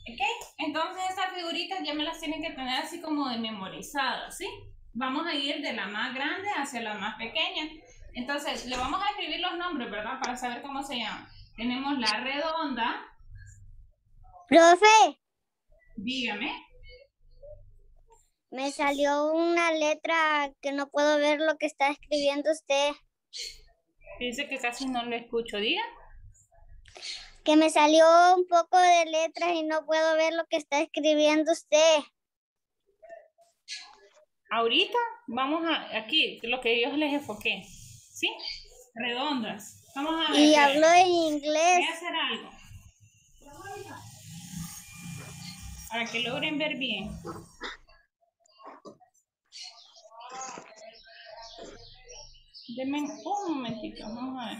¿Ok? Entonces estas figuritas ya me las tienen que tener así como de memorizadas, ¿sí? Vamos a ir de la más grande hacia la más pequeña. Entonces, le vamos a escribir los nombres, ¿verdad? Para saber cómo se llama. Tenemos la redonda. Profe, Dígame. me salió una letra que no puedo ver lo que está escribiendo usted. Dice que casi no lo escucho. Diga. Que me salió un poco de letras y no puedo ver lo que está escribiendo usted. Ahorita vamos a, aquí, lo que yo les enfoqué. ¿Sí? Redondas. Vamos a ver. Y habló en Voy inglés. a hacer algo. Para que logren ver bien. Denme un momentito. Vamos a ver.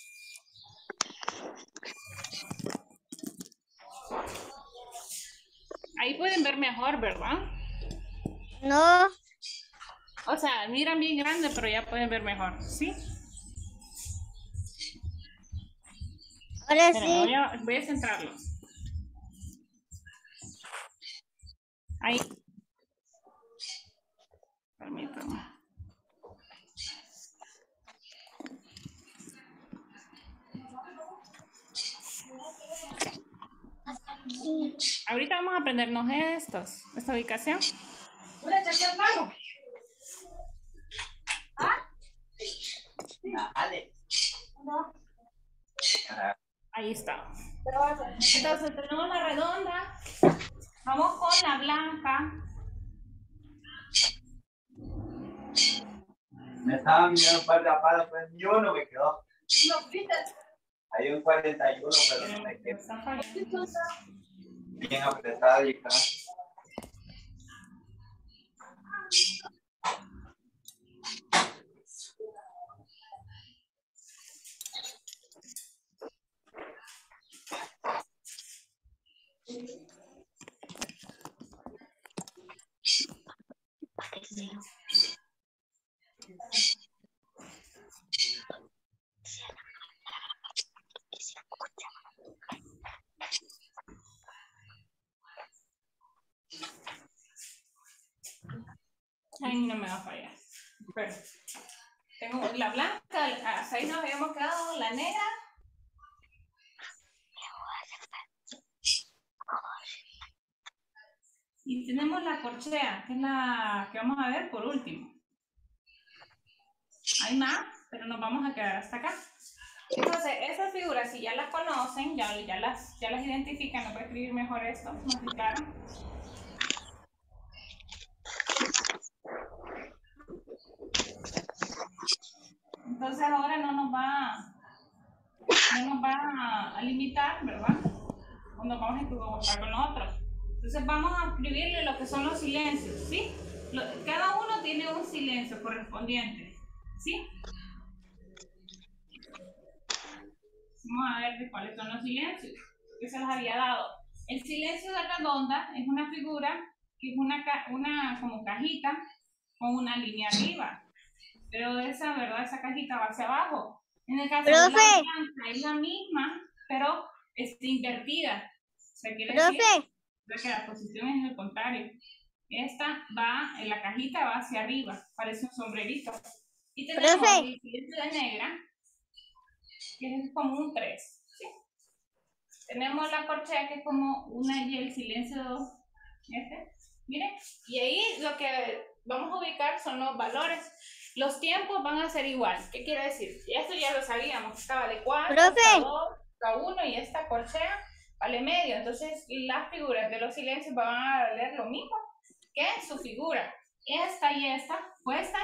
Ahí pueden ver mejor, ¿verdad? No. O sea, miran bien grande, pero ya pueden ver mejor, ¿sí? Ahora Espérenme, sí. voy a centrarlos. Ahí. Permítanme. Ahorita vamos a aprendernos esta ubicación. Ahí está. Entonces tenemos la redonda. Vamos con la blanca. Me estaba mirando un par de palos, pues ni uno me quedó. Hay un 41, pero no me quedó. Bien apretada y acá. Ahí no me va a fallar. Pero tengo la blanca, hasta ahí nos habíamos quedado, la negra. Y tenemos la corchea, que es la que vamos a ver por último. Hay más, pero nos vamos a quedar hasta acá. Entonces, esas figuras, si ya las conocen, ya las identifican, no puedo escribir mejor esto, más claro. Entonces ahora no nos va a limitar, ¿verdad? O nos vamos a equivocar con los otros. Entonces vamos a escribirle lo que son los silencios, ¿sí? Cada uno tiene un silencio correspondiente, ¿sí? Vamos a ver de cuáles son los silencios que se les había dado. El silencio de redonda es una figura que es una como cajita con una línea arriba. Pero esa, ¿verdad? Esa cajita va hacia abajo. En el caso de la blanca es la misma, pero invertida. O sea, quiere decir que la posición es el contrario. Esta va, en la cajita va hacia arriba, parece un sombrerito. Y tenemos el silencio de negra, que es como un 3. ¿Sí? Tenemos la corchea, que es como una y el silencio miren, y ahí lo que vamos a ubicar son los valores. Los tiempos van a ser igual. ¿Qué quiere decir? Esto ya lo sabíamos, estaba de 4, hasta 2, hasta 1 y esta corchea vale medio. Entonces las figuras de los silencios van a valer lo mismo que su figura. Esta y esta cuestan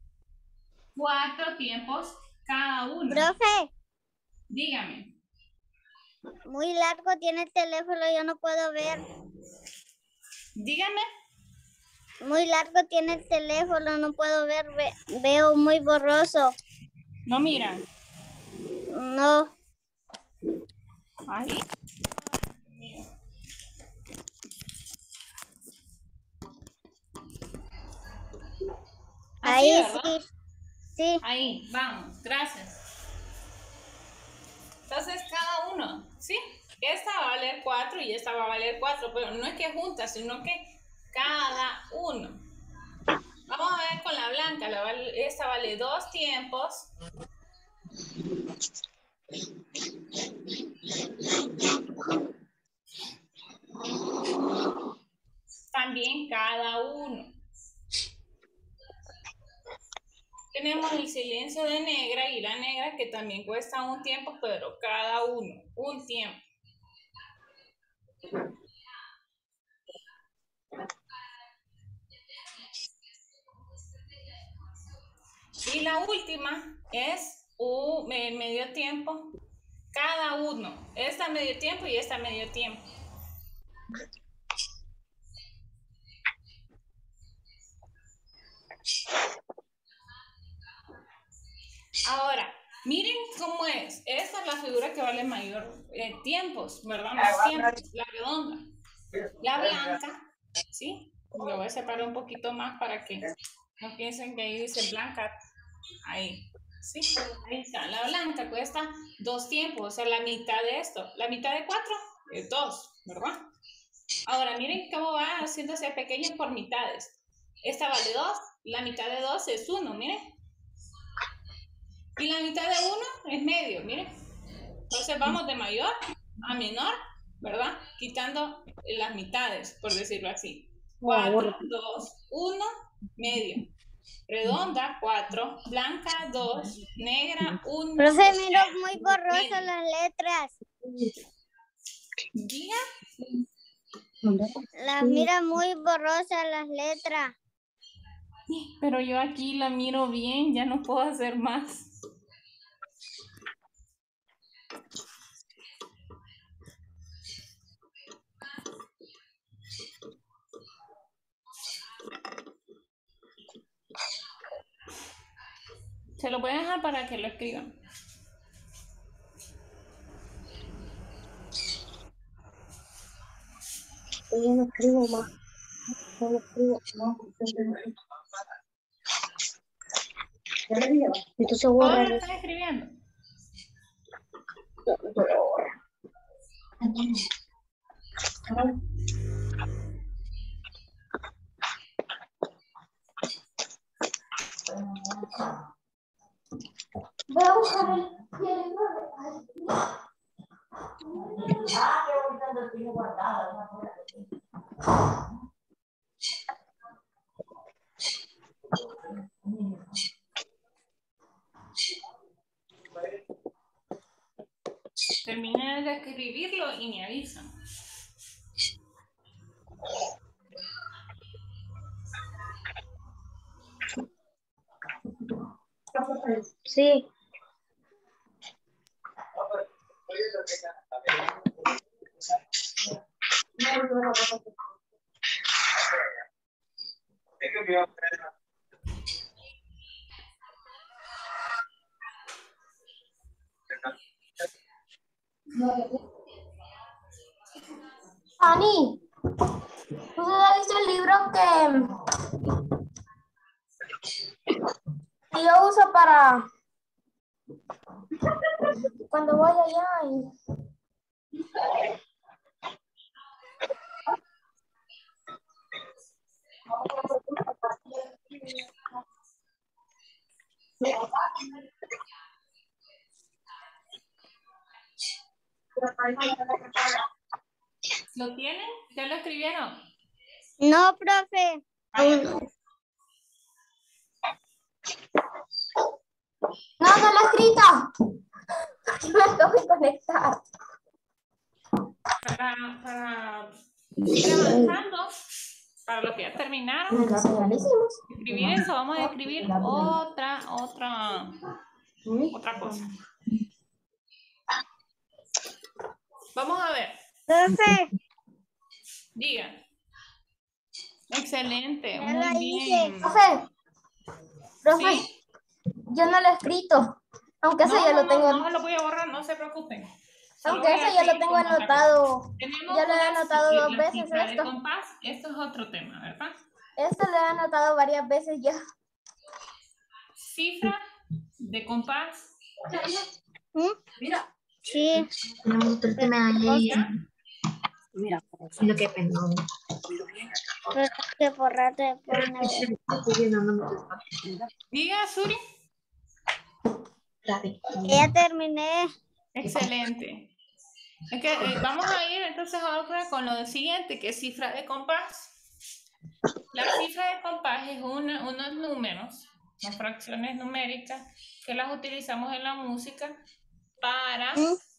4 tiempos cada uno. Profe. Dígame. Muy largo tiene el teléfono, yo no puedo ver. Dígame. Muy largo tiene el teléfono, no puedo ver, veo muy borroso. ¿No miran? No. Ahí. Así, Ahí ¿verdad? Sí. Ahí, vamos, gracias. Entonces, cada uno, ¿sí? esta va a valer 4 y esta va a valer 4, pero no es que juntas, sino que cada uno. Vamos a ver con la blanca, esta vale 2 tiempos. También cada uno. Tenemos el silencio de negra y la negra que también cuesta un tiempo, pero cada uno, un tiempo. Y la última es medio tiempo, cada uno. Esta medio tiempo y esta medio tiempo. Ahora, miren cómo es. Esta es la figura que vale mayor tiempos, ¿verdad? Más tiempos, la redonda. La blanca, ¿sí? Lo voy a separar un poquito más para que no piensen que ahí dice blanca. Ahí, ¿sí? Ahí está. La blanca cuesta 2 tiempos, o sea, la mitad de esto. La mitad de 4 es 2, ¿verdad? Ahora, miren cómo va haciéndose pequeño por mitades. Esta vale 2, la mitad de 2 es 1, miren. Y la mitad de 1 es medio, miren. Entonces vamos de mayor a menor, ¿verdad? Quitando las mitades, por decirlo así. 4, 2, 1, medio. Redonda, 4. Blanca, 2. Negra, 1. Profe, miro muy borrosas las letras. ¿Diga? Las mira muy borrosas las letras. Pero yo aquí la miro bien, ya no puedo hacer más. Se lo voy a dejar para que lo escriban. Yo no escribo más. No escribo más. Entonces ¿Todos borra. lo están escribiendo? Voy a buscar el qué bonito lo tengo guardado. Terminen de escribirlo y me avisan. Sí. Ani, ¿usted ha visto el libro que yo uso para cuando voy allá? ¿Lo tienen? ¿Ya lo escribieron? No, profe. No, no lo he escrito. Me acabo de conectar. Para ir avanzando, para los que ya terminaron, escribir eso, vamos a escribir otra cosa. Vamos a ver. Profe, Diga. Excelente, ya muy lo bien. Profe, Sí. yo no lo he escrito. Aunque eso ya lo tengo. No lo voy a borrar, no se preocupen. Aunque eso ya lo tengo anotado. Ya lo he anotado 2 veces esto. Compás, esto es otro tema, ¿verdad? Esto lo he anotado varias veces ya. Cifra de compás. ¿Mm? Mira, Sí. Tenemos otro tema ahí. Mira, Lo que pensó. Pero que por rato se pone. Diga, Suri. Ya terminé. Excelente. Es que, vamos a ir entonces ahora con lo siguiente, que es cifra de compás. La cifra de compás es unos números, son fracciones numéricas, que las utilizamos en la música para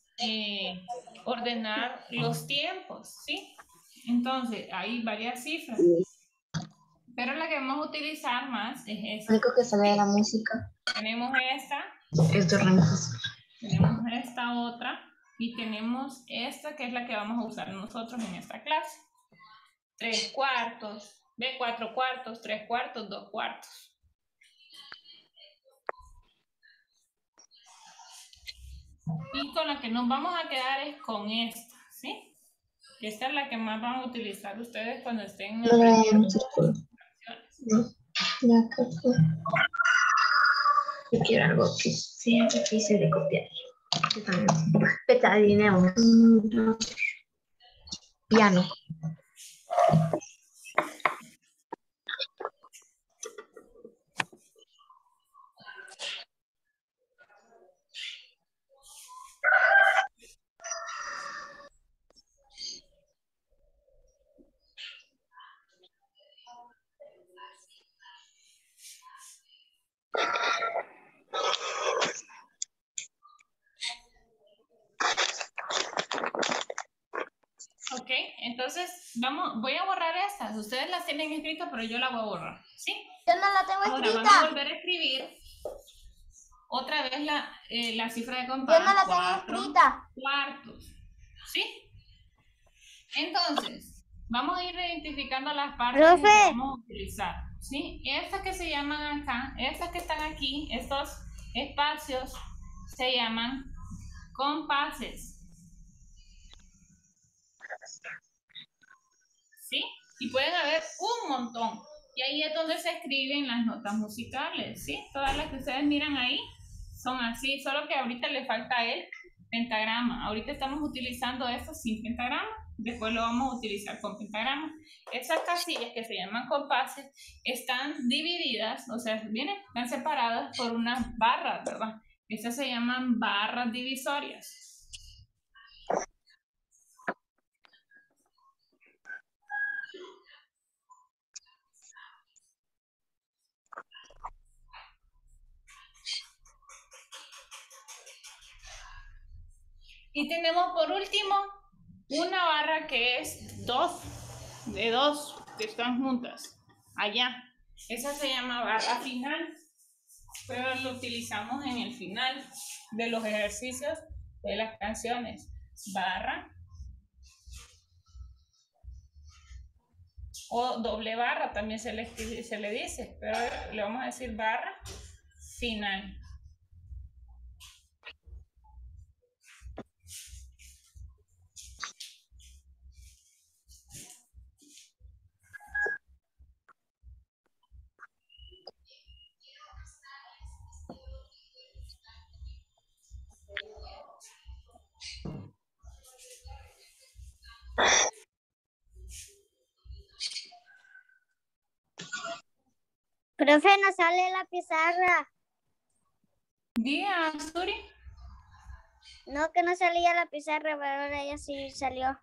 ordenar los tiempos, ¿sí? Entonces, hay varias cifras, pero la que vamos a utilizar más es Lo esta. único que sale de la música Tenemos esta, es de remixes. tenemos esta otra y tenemos esta que es la que vamos a usar nosotros en esta clase. 3/4, de 4/4, 3/4, 2/4. Y con la que nos vamos a quedar es con esta, ¿sí? Esta es la que más van a utilizar ustedes cuando estén aprendiendo fracciones. Ya que fue. Yo quiero algo que sea difícil de copiar. Yo también. Petadineo. Piano. Ok, entonces voy a borrar estas. Ustedes las tienen escritas, pero yo las voy a borrar, ¿sí? Yo no la tengo Ahora van a escrita. volver a escribir otra vez la cifra de compás. Yo no la tengo 4 escrita. cuartos, ¿sí? Entonces, vamos a ir identificando las partes que Profe. vamos a utilizar, ¿sí? Estas que se llaman acá, estas que están aquí, estos espacios se llaman compases, ¿sí? Y pueden haber un montón. Y ahí es donde se escriben las notas musicales, ¿sí? Todas las que ustedes miran ahí son así, solo que ahorita le falta el pentagrama. Ahorita estamos utilizando esto sin pentagrama, después lo vamos a utilizar con pentagrama. Esas casillas que se llaman compases están divididas, o sea, están separadas por unas barras, ¿verdad? Esas se llaman barras divisorias. Y tenemos por último una barra que es de dos que están juntas, allá. Esa se llama barra final, pero lo utilizamos en el final de los ejercicios de las canciones. Barra o doble barra también se le dice, pero le vamos a decir barra final. Profe, no sale la pizarra. Diga, Suri. No, que no salía la pizarra, pero ahora ya sí salió.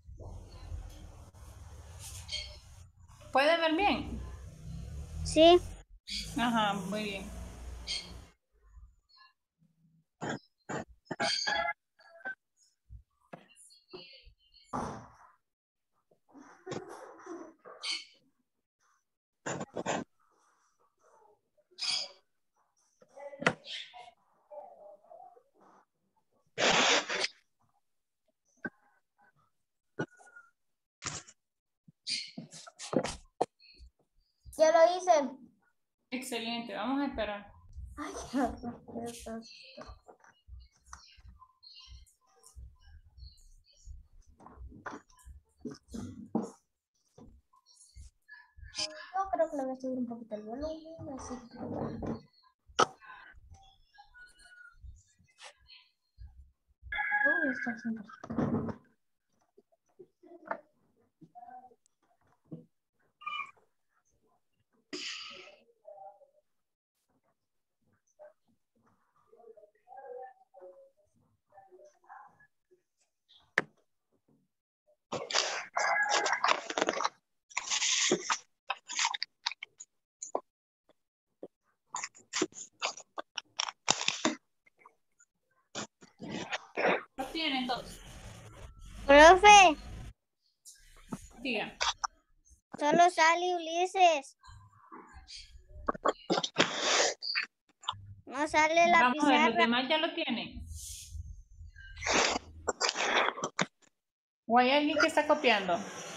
¿Puede ver bien? Sí. Ajá, muy bien. Ya lo hice. Excelente, vamos a esperar. Ay, yo creo que le voy a subir un poquito el volumen, así que... está haciendo? Lo tiene entonces. Profe, Diga. solo sale Ulises. No sale la Vamos a ver, los pizarra. demás ya lo tienen. ¿O hay alguien que está copiando?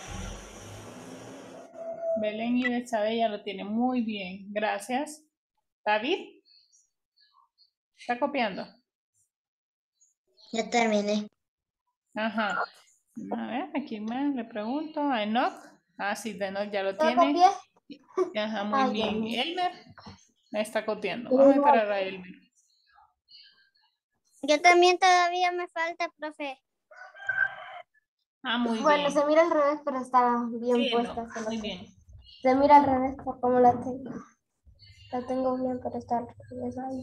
Belén y Betsabe ya lo tienen. Muy bien, gracias. David, ¿está copiando? Ya terminé. Ajá. A ver, ¿a quién más le pregunto? ¿A Enoch? Ah, sí, de Enoch ya lo ¿Ya tiene. copié? Ajá, muy Ay, bien. Dios mío. Elmer está copiando. Vamos a esperar a Elmer. Yo también todavía me falta, profe. Ah, muy Bueno, bien. se mira al revés, pero está bien Sí, puesta. no, solo muy que bien. Se mira al revés por cómo la tengo. La tengo bien, pero está al revés ahí.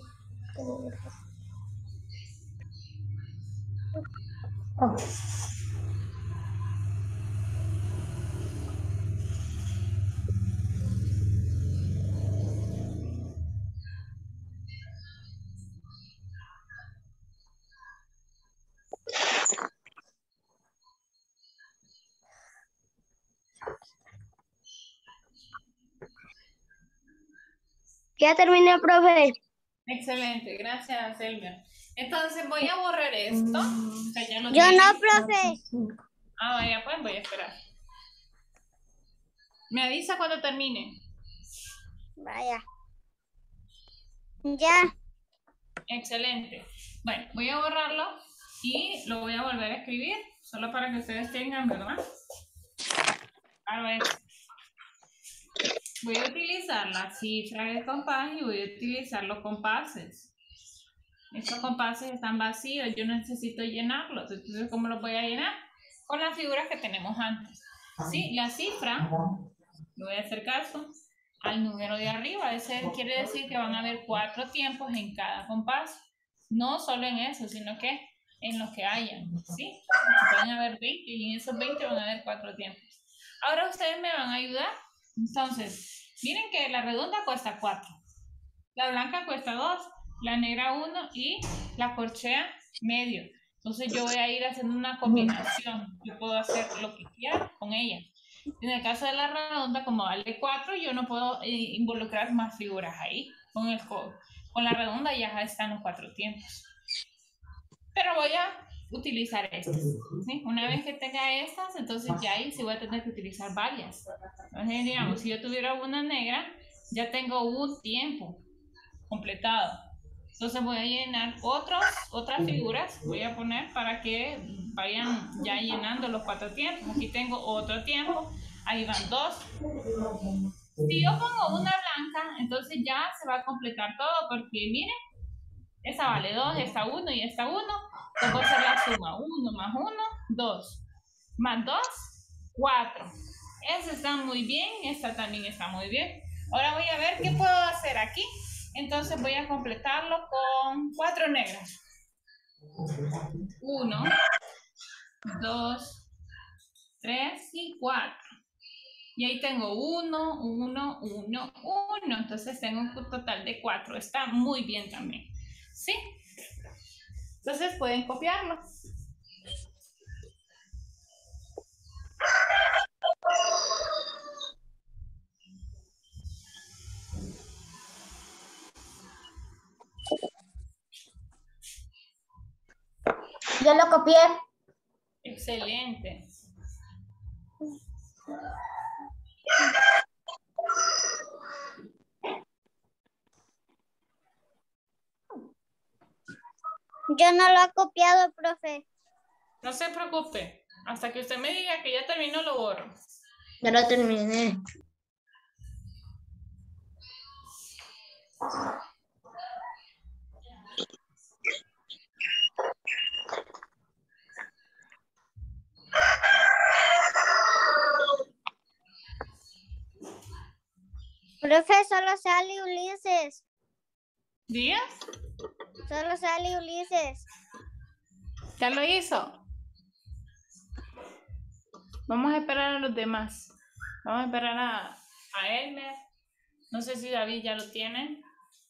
Oh. Ya terminé, profe. Excelente, gracias, Elmer. Entonces voy a borrar esto. O sea, ya lo Yo no, tienen. profe. Ah, vaya, pues voy a esperar. Me avisa cuando termine. Vaya. Ya. Excelente. Bueno, voy a borrarlo y lo voy a volver a escribir, solo para que ustedes tengan, ¿verdad? A ver. Voy a utilizar la cifra de compás y voy a utilizar los compases. Estos compases están vacíos, yo necesito llenarlos. Entonces, ¿cómo los voy a llenar? Con las figuras que tenemos antes. ¿Sí? La cifra, le voy a hacer caso al número de arriba. Ese quiere decir que van a haber 4 tiempos en cada compás. No solo en eso, sino que en los que hayan. ¿Sí? Pueden haber 20 y en esos 20 van a haber 4 tiempos. Ahora ustedes me van a ayudar. Entonces, miren que la redonda cuesta 4. La blanca cuesta 2, la negra 1 y la corchea medio. Entonces yo voy a ir haciendo una combinación. Yo puedo hacer lo que quiera con ella. En el caso de la redonda, como vale 4, yo no puedo involucrar más figuras ahí. Con la redonda ya están los 4 tiempos. Pero voy a utilizar estas. ¿Sí? Una vez que tenga estas, entonces ya ahí sí voy a tener que utilizar varias. Entonces, digamos, si yo tuviera una negra, ya tengo un tiempo completado. Entonces voy a llenar otras figuras, voy a poner para que vayan ya llenando los 4 tiempos. Aquí tengo otro tiempo, ahí van 2. Si yo pongo una blanca, entonces ya se va a completar todo, porque miren, esta vale 2, esta 1 y esta 1. Entonces voy a hacer la suma, 1 más 1, 2, más 2, 4. Esta está muy bien, esta también está muy bien. Ahora voy a ver qué puedo hacer aquí. Entonces voy a completarlo con 4 negras. 1, 2, 3 y 4. Y ahí tengo 1, 1, 1, 1. Entonces tengo un total de 4. Está muy bien también. ¿Sí? Entonces pueden copiarlo. Yo lo copié. Excelente. Yo no lo he copiado, profe. No se preocupe. Hasta que usted me diga que ya terminó, lo borro. Ya lo terminé. Profe, solo sale Ulises. ¿Díaz? Solo sale Ulises. ¿Ya lo hizo? Vamos a esperar a los demás. Vamos a esperar a Elmer. No sé si David ya lo tiene.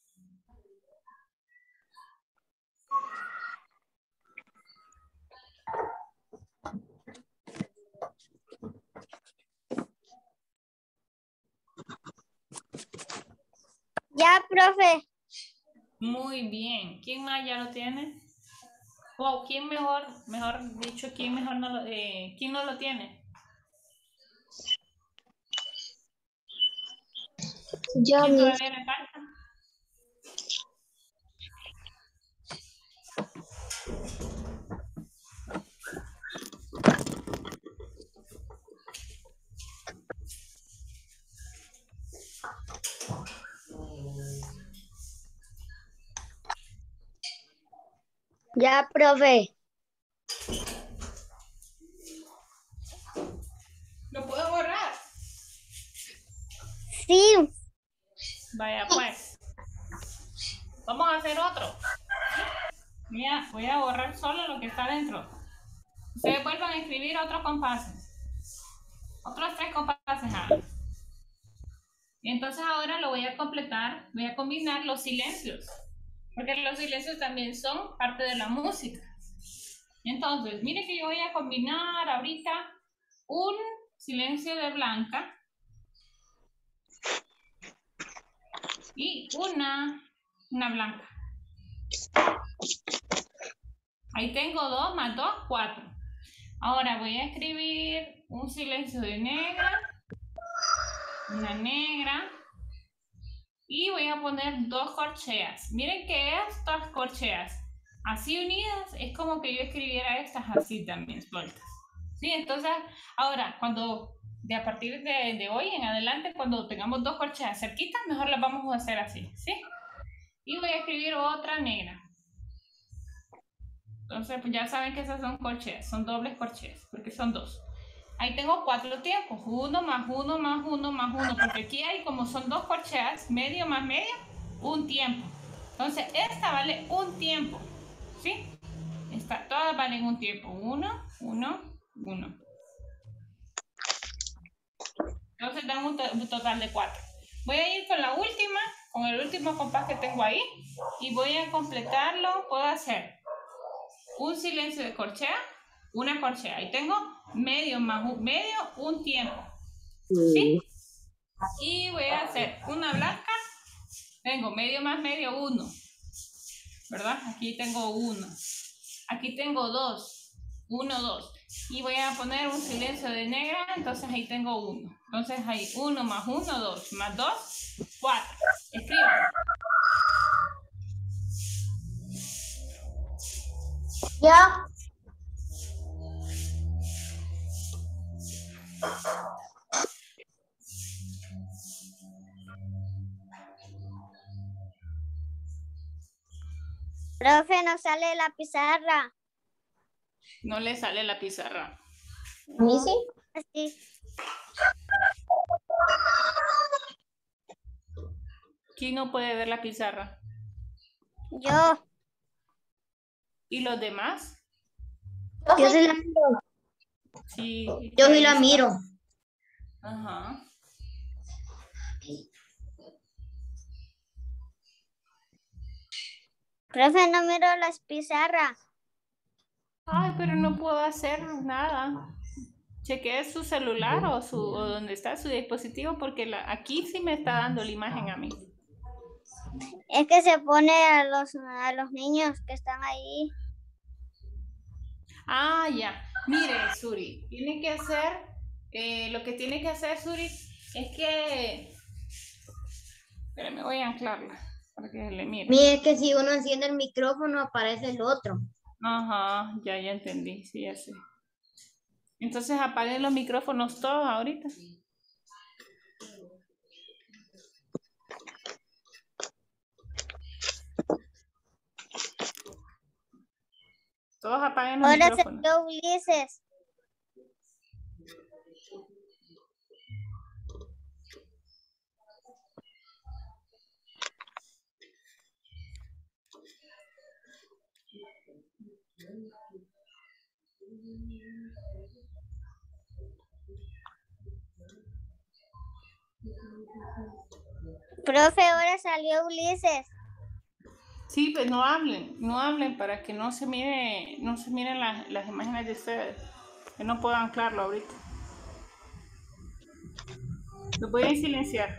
Ya, profe. Muy bien. ¿Quién más ya lo tiene? O ¿quién mejor dicho, quién mejor no lo, quién no lo tiene? Yo ¿Quién mismo. todavía le falta? Ya, profe. ¿Lo puedo borrar? Sí. Vaya pues. Vamos a hacer otro. Voy a borrar solo lo que está dentro. Ustedes vuelvan a escribir otros compases. Otros 3 compases ahora. Y entonces ahora lo voy a completar, voy a combinar los silencios. Porque los silencios también son parte de la música. Entonces, mire que yo voy a combinar ahorita un silencio de Blanca y una blanca. Ahí tengo 2 más 2, 4. Ahora voy a escribir un silencio de negra, una negra, y voy a poner 2 corcheas. Miren que estas corcheas así unidas es como que yo escribiera estas así también sueltas. ¿Sí? Entonces, ahora, a partir de hoy en adelante, cuando tengamos 2 corcheas cerquitas, mejor las vamos a hacer así, ¿sí? Y voy a escribir otra negra. Entonces, pues ya saben que esas son corcheas, son dobles corcheas, porque son 2. Ahí tengo 4 tiempos, 1 más 1 más 1 más 1, porque aquí hay, como son 2 corcheas, medio más medio, un tiempo. Entonces, esta vale un tiempo, ¿sí? Todas valen un tiempo, 1, 1, 1. Entonces dan un total de 4. Voy a ir con la última, con el último compás que tengo ahí, y voy a completarlo. Puedo hacer un silencio de corchea, una corchea. Ahí tengo medio más medio, un tiempo. ¿Sí? Y voy a hacer una blanca. Tengo medio más medio, 1. ¿Verdad? Aquí tengo 1. Aquí tengo 2. 1, 2. Y voy a poner un silencio de negra. Entonces ahí tengo 1. Entonces ahí 1 más 1, 2. Más 2, 4. Escriban. Ya. Profe, no sale la pizarra. No le sale la pizarra. ¿A mí sí? Sí. ¿Quién no puede ver la pizarra? Yo. ¿Y los demás? Yo sí la miro. Sí. Yo sí ahí la está. miro. Ajá. Profe, no miro las pizarras. Ay, pero no puedo hacer nada. Chequee su celular o donde está su dispositivo, porque aquí sí me está dando la imagen a mí. Es que se pone a los niños que están ahí. Ah, ya. Mire, Suri, tiene que hacer, lo que tiene que hacer, Suri, es que... Espérame, voy a anclarla para que le mire. Mire, es que si uno enciende el micrófono aparece el otro. Ajá, ya entendí, sí, ya sé. Entonces apaguen los micrófonos todos ahorita. Todos apaguen los Ahora se micrófonos. vio Ulises. Profe, ahora salió Ulises. Sí, pues no hablen para que no se miren las imágenes de ustedes, que no puedo anclarlo ahorita. Lo voy a silenciar.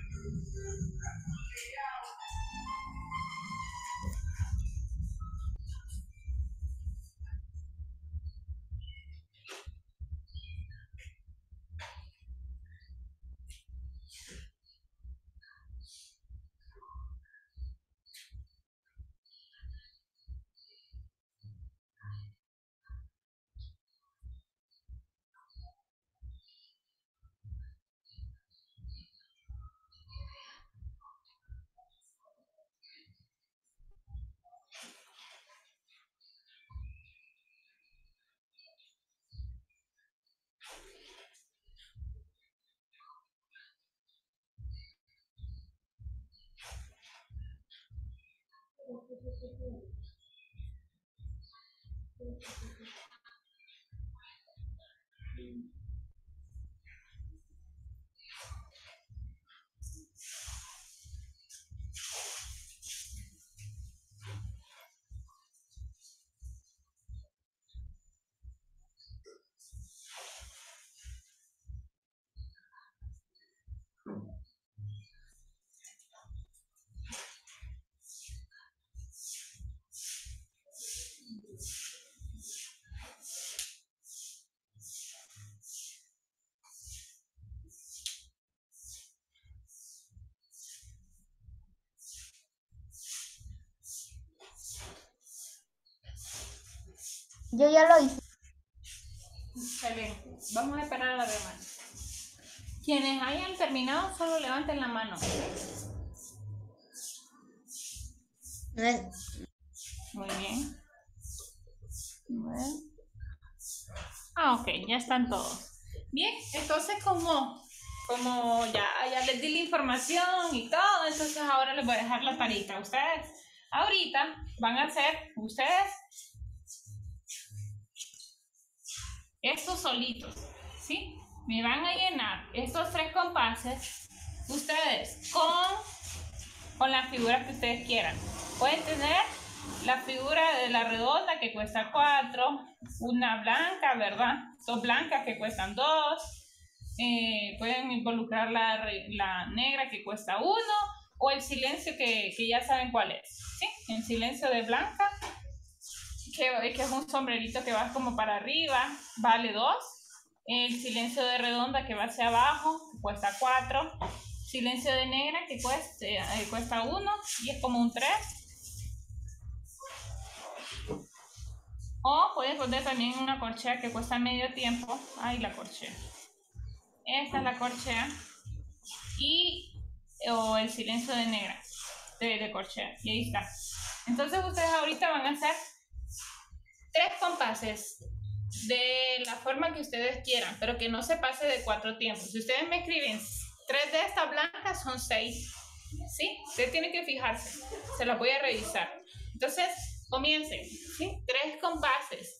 Yo ya lo hice. Excelente. Vamos a esperar a la demás. Quienes hayan terminado, solo levanten la mano. Muy bien. Bueno. Ok, ya están todos. Bien, entonces como ya les di la información y todo, entonces ahora les voy a dejar la tarita. Ustedes ahorita van a hacer, ustedes, estos solitos, ¿sí? Me van a llenar estos 3 compases, ustedes, con la figura que ustedes quieran. Pueden tener la figura de la redonda que cuesta 4, una blanca, ¿verdad? 2 blancas que cuestan 2. Pueden involucrar la negra que cuesta 1 o el silencio que ya saben cuál es, ¿sí? El silencio de blanca, que es un sombrerito que va como para arriba, vale 2. El silencio de redonda que va hacia abajo, cuesta 4. Silencio de negra que cuesta 1 y es como un 3. O puedes poner también una corchea que cuesta medio tiempo. Ay, la corchea. Esta es la corchea. O el silencio de negra, de corchea. Y ahí está. Entonces ustedes ahorita van a hacer 3 compases de la forma que ustedes quieran, pero que no se pase de 4 tiempos. Si ustedes me escriben 3 de estas blancas, son 6. ¿Sí? Ustedes tienen que fijarse. Se las voy a revisar. Entonces, comiencen. ¿Sí? 3 compases.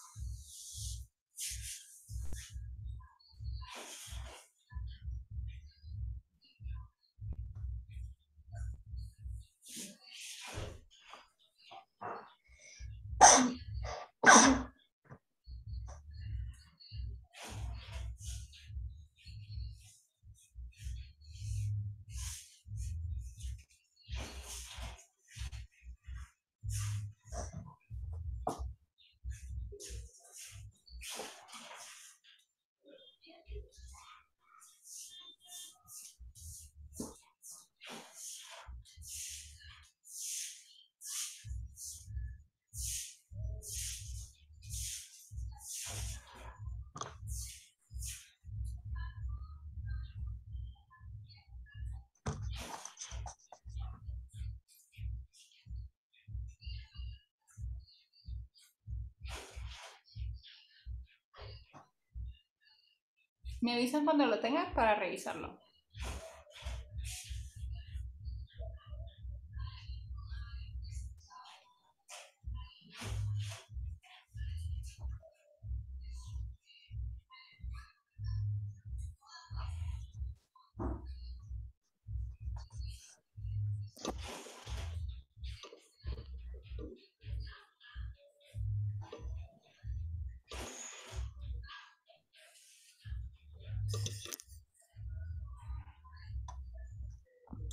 Me avisan cuando lo tengan para revisarlo.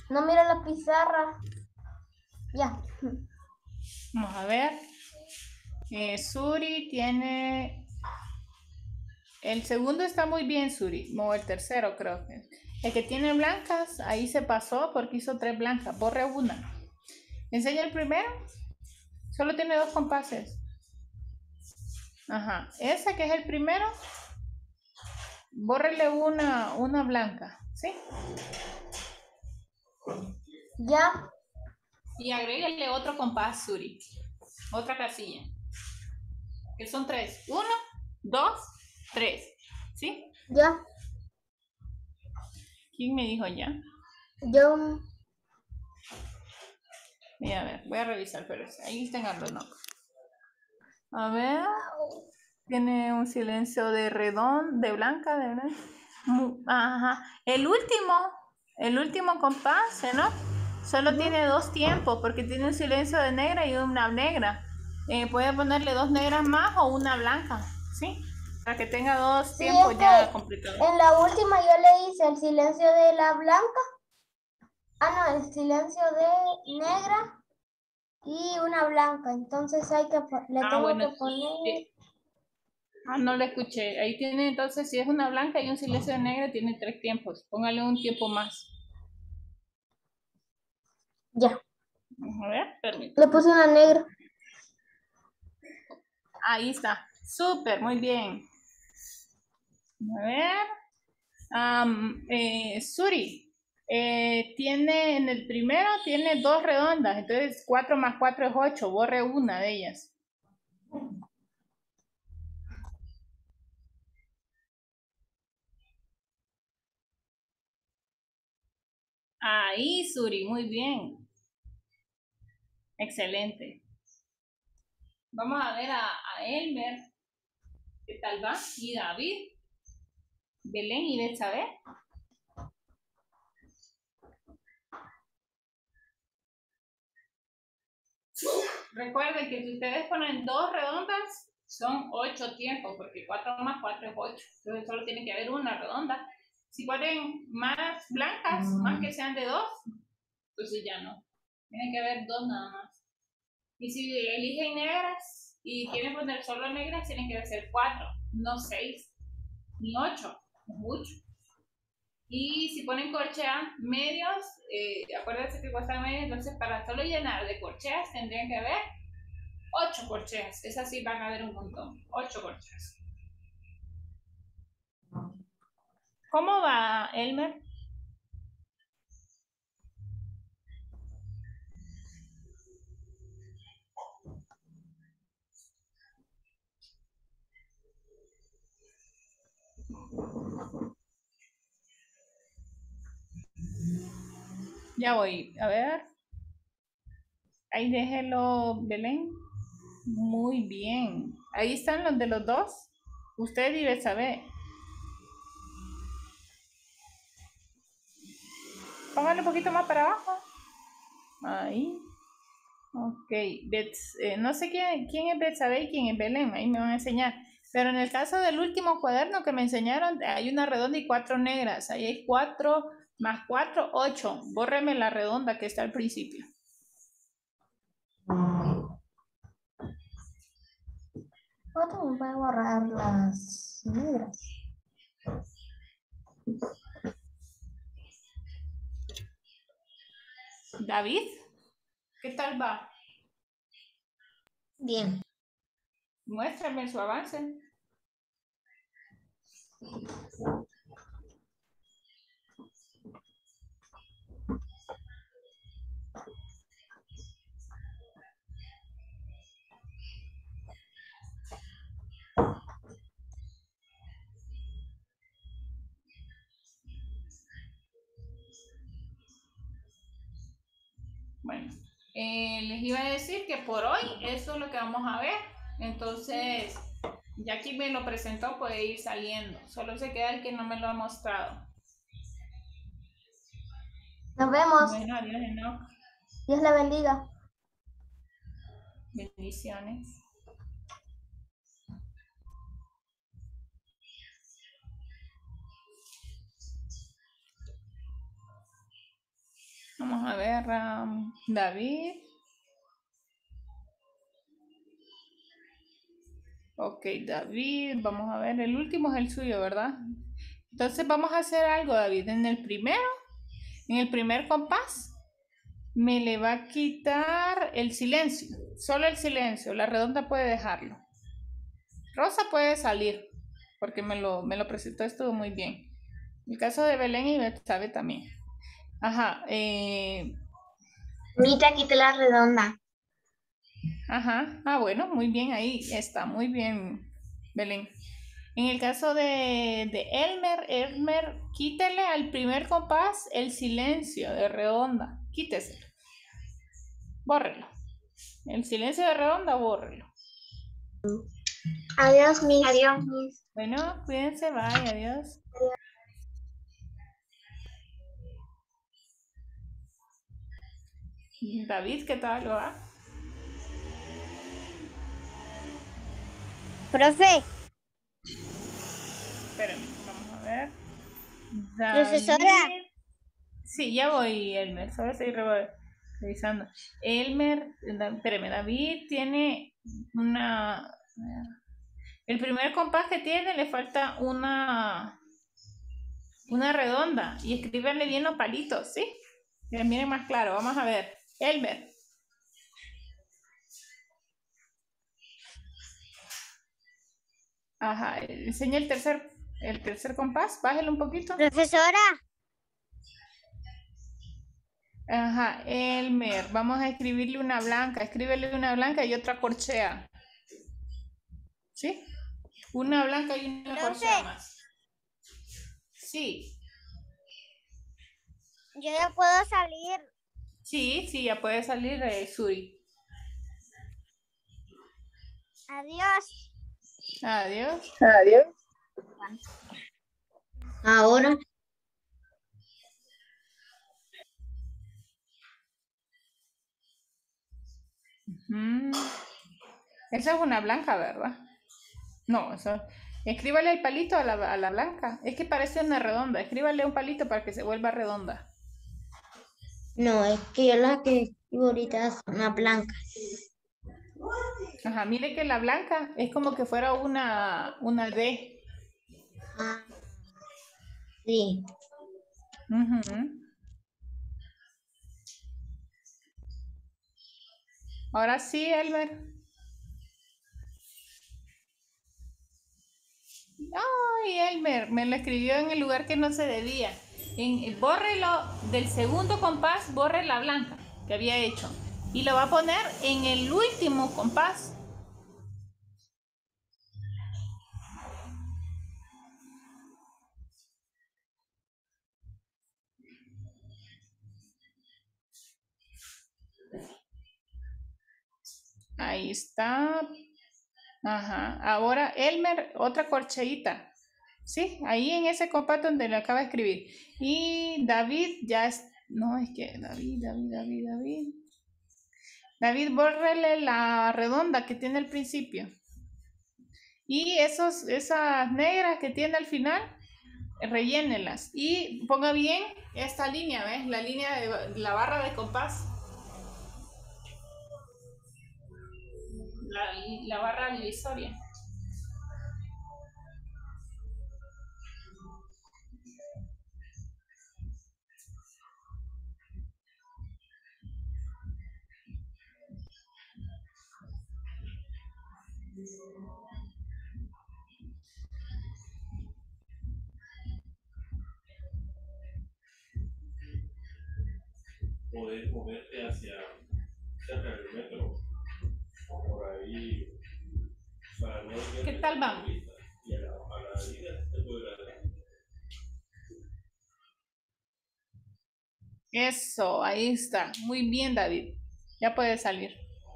No miro la pizarra. Ya. Vamos a ver. Suri tiene... El segundo está muy bien, Suri. O el tercero, creo que. El que tiene blancas, ahí se pasó porque hizo 3 blancas. Borre una. ¿Enseña el primero? Solo tiene 2 compases. Ajá. Ese que es el primero, bórrele una blanca. ¿Sí? Ya. Y agréguele otro compás, Suri. Otra casilla. Que son 3. 1, 2, 3. ¿Sí? Ya. ¿Quién me dijo ya? Yo. Mira, a ver, voy a revisar, pero ahí está en Arduino. A ver. Tiene un silencio de redón, de blanca, de blanca. Ajá. El último compás, ¿no? Solo tiene 2 tiempos porque tiene un silencio de negra y una negra. Puede ponerle 2 negras más o una blanca, ¿sí? Para que tenga 2 Sí, tiempos es ya que completados. en la última yo le hice el silencio de la blanca. Ah, no, el silencio de negra y una blanca. Entonces hay que le tengo Bueno, que poner. no la escuché. Ahí tiene entonces, si es una blanca y un silencio de negra, tiene 3 tiempos. Póngale un tiempo más. Ya. A ver, permítame. Le puse una negra. Ahí está. Súper, muy bien. A ver. Suri, tiene en el primero tiene 2 redondas, entonces 4 más 4 es 8, borre una de ellas. Ahí, Suri, muy bien. Excelente. Vamos a ver a Elmer, ¿qué tal va? Y David, Belén y Betsabe. Recuerden que si ustedes ponen 2 redondas, son 8 tiempos, porque 4 más 4 es 8. Entonces solo tiene que haber una redonda. Si ponen más blancas, más que sean de 2, entonces ya no. Tiene que haber 2 nada más. Y si eligen negras y quieren poner solo negras, tienen que ser 4, no 6, ni 8. Es mucho. Y si ponen corcheas medios, acuérdense que cuesta medio, entonces para solo llenar de corcheas tendrían que haber 8 corcheas. Esas sí van a haber un montón. 8 corcheas. ¿Cómo va, Elmer? Ya voy. A ver. Ahí déjelo, Belén. Muy bien. Ahí están los de los dos. Usted debe saber. Póngale un poquito más para abajo. Ahí. Ok. No sé quién es Betsabe y quién es Belén. Ahí me van a enseñar. Pero en el caso del último cuaderno que me enseñaron, hay una redonda y 4 negras. Ahí hay 4 más 4, 8. Bórreme la redonda que está al principio. O también puede borrar las negras. David, ¿qué tal va? Bien. Muéstrame su avance. Bueno, les iba a decir que por hoy eso es lo que vamos a ver. Entonces, ya aquí me lo presentó, puede ir saliendo. Solo se queda el que no me lo ha mostrado. Nos vemos. Bueno, adiós, Enoch. Dios le bendiga. Bendiciones. Vamos a ver, David. Ok, David, vamos a ver, el último es el suyo, ¿verdad? Entonces vamos a hacer algo, David. En el primer compás, me le va a quitar el silencio, solo el silencio, la redonda puede dejarlo. Rosa puede salir, porque me lo presentó, estuvo muy bien. El caso de Belén y Betsabe también. Ajá, Mita, quita la redonda. ajá, bueno, muy bien, ahí está, muy bien, Belén. En el caso de Elmer, quítele al primer compás el silencio de redonda, quíteselo, bórrelo. El silencio de redonda, bórrelo. Adiós, Miss. Adiós, Miss. Bueno, cuídense, bye, adiós. David, ¿qué tal va? Profe, Espérame, vamos a ver. profesora. David. Sí, ya voy, Elmer, solo estoy revisando. Elmer, espérame, David tiene una... El primer compás que tiene le falta una redonda y escribirle bien los palitos, ¿sí? Que miren más claro, vamos a ver. Elmer. Ajá, enseña el tercer compás, bájelo un poquito. Profesora, Ajá, Elmer, vamos a escribirle una blanca, escríbele una blanca y otra corchea. ¿Sí? Una blanca y una profe, corchea más. Sí, yo ya puedo salir. sí, ya puede salir Suri. Adiós. Adiós. Ahora. Esa es una blanca, ¿verdad? No, eso. Escríbale el palito a la blanca. Es que parece una redonda. Escríbale un palito para que se vuelva redonda. No, es que yo la que escribo ahorita es una blanca. Ajá, mire que la blanca es como que fuera una D. Ah, sí. Ujú. Ahora sí, Elmer. Ay, Elmer, me lo escribió en el lugar que no se debía. Bórrelo del segundo compás, borre la blanca que había hecho. Y lo va a poner en el último compás. Ahí está. Ajá. Ahora, Elmer, otra corcheita. Sí, ahí en ese compás donde le acaba de escribir. Y David ya es... No, es que David. David, bórrele la redonda que tiene al principio. Y esas negras que tiene al final, rellénelas. Y ponga bien esta línea, ¿ves? La línea de la barra de compás. La barra divisoria. Poder moverte hacia cerca del metro o por ahí para no ver ¿Qué tal vamos? y a la vida se puede dar. Eso, ahí está. Muy bien, David. Ya puede salir.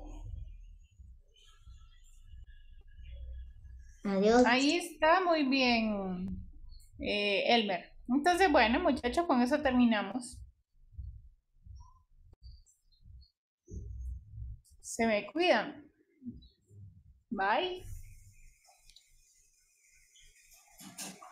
Adiós. Ahí está, muy bien, Elmer. Entonces, bueno, muchachos, con eso terminamos. Se me cuidan. Bye.